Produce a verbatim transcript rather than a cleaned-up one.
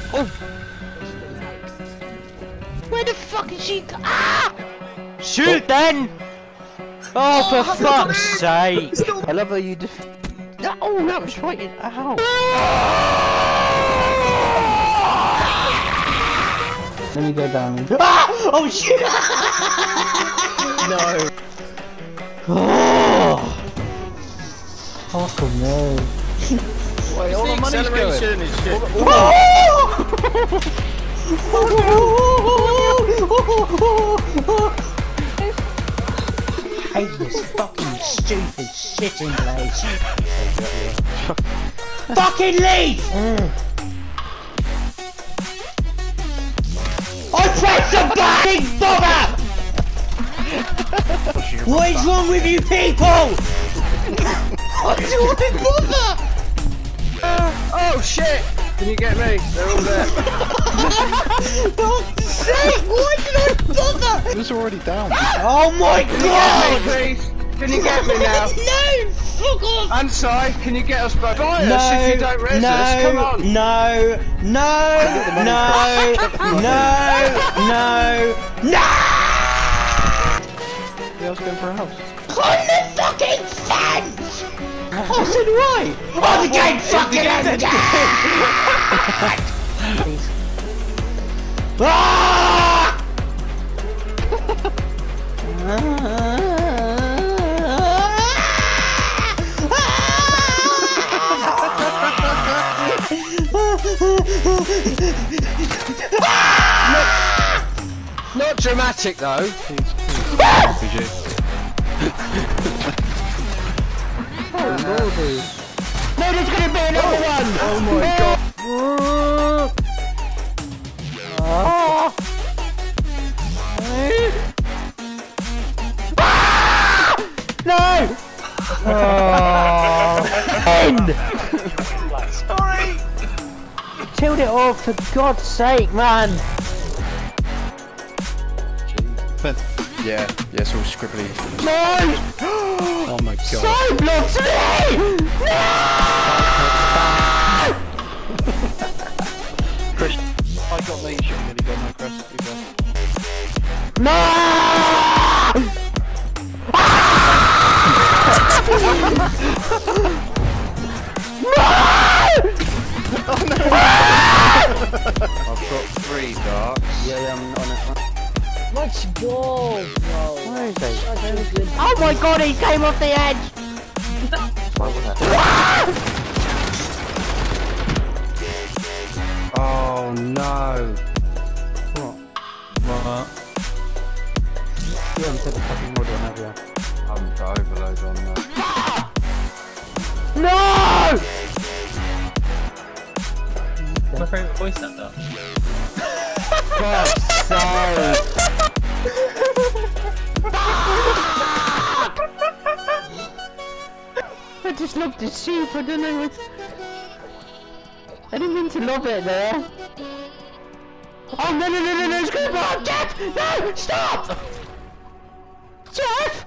Oh! Where the fuck is she? Ah! Shoot oh. then! Oh, for oh, fuck's sake! I love how you def- Oh, that was right in- Ow! Let me go down. Ah! Oh shit! No! Oh! Fuck no! Wait, all the money's going. And shit. I hate this fucking stupid shitting place. Fucking leave! Mm. I pressed the button, bother! What is wrong with you people? What is wrong with bother? Oh shit! Can you get me? They're all there. Fuck's sake! Why did I bother? It was already down. Oh my Can god! you get me, please? Can you get me now? No! Fuck off! Ansai, can you get us both? Fire No! us if you don't res no! us. Come on! No! No! No! No! No! No! Yeah, I was going for a house. On the fucking fence! Oh, so do I! Oh, the game fucking ended! Ah! not, not dramatic though. Oh lordy. No, there's gonna be another oh. one! Oh my god. Oh. No! Oh. End! Sorry! Tilt it off, for God's sake, man! But, yeah, yeah, it's all scribbly. No! Oh my god. Side blocks me! No! Chris, I got me, you nearly got my crest. No! Oh no! I've got three darts. Yeah, yeah, I'm on it. Let's go, bro. Where is he? Oh my god, he came off the edge! Oh no! What? What? You haven't said the fucking mod on, have you? I'm got overload on that. No! My favourite voice actor. God's sake! I just lobbed the sheep, I don't know what... I didn't mean to lob it there. Oh no no no no no, it's gonna blow up, Jeff! No! Stop! Jeff!